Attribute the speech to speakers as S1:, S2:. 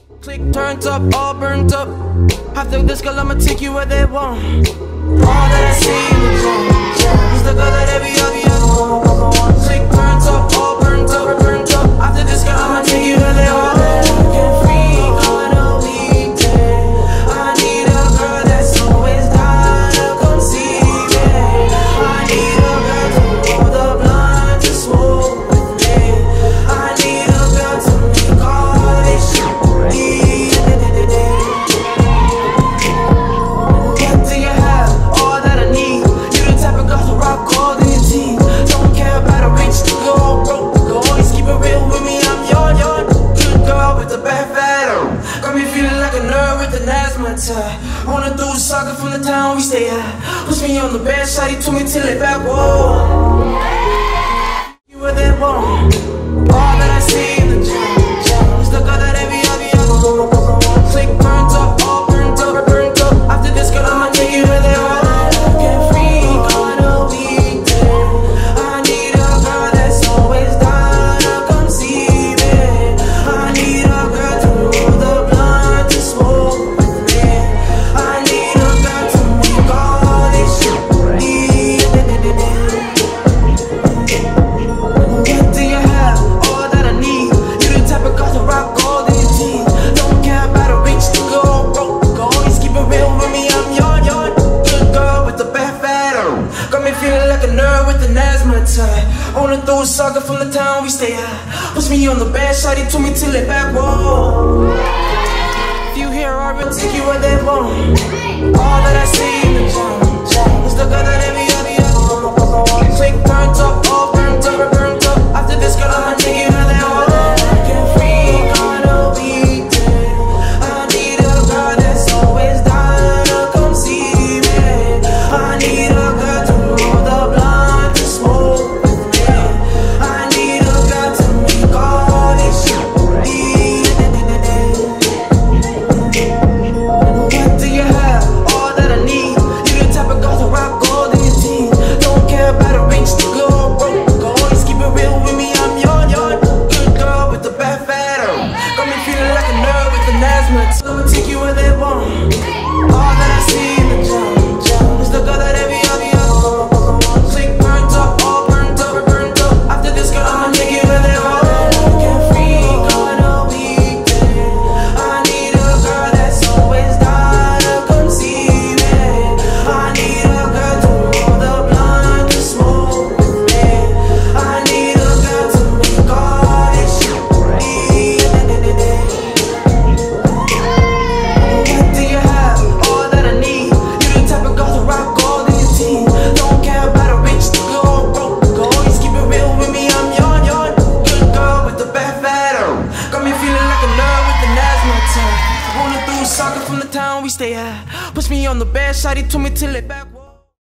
S1: Click turned up, all burnt up. After this girl, I'ma take you where they want. All that I see in the drum is the girl that every other want. Click turned up, all burnt up, burnt up. After this girl, I'ma take you where they want. Get free on a weekday. I need a girl that's always down to come see me. I need a girl to roll the blunt to smoke with me. I need a girl to make all this shit. I wanna do the soccer from the town we stay at. Push me on the bed, shawty to me till it back, whoa. You where they want. All that I see in the gym is the girl that every other click burnt up, all burnt up, burnt up. After this girl, I'ma take you where they want. Get free on a weekday. I need a girl that's always down to come see me. I need a girl to roll the blunt to smoke. I wanna throw a sucker from the town we stay at. Push me on the bed, shawty to me till it back, whoa. If you hear I will take you where they want. All that I see in the gym is the girl that every other click turned up, all burnt up, burnt up. After this girl, I'ma take you where they want. Get free on a weekday. I need a girl that's always down to come see me. I need a girl to roll the blunt to smoke. I'ma take you where they want. All that I see in the gym is the girl that every other click burnt up, all burnt up, burnt up. After this girl, I'ma take you where they want. Get free on a weekday. I need a girl that's always down to come see me. I need a girl to roll the blunt to smoke with me. I need a girl to make all this shit free. Soccer from the town we stay at. Push me on the bed, shawty to me till it back.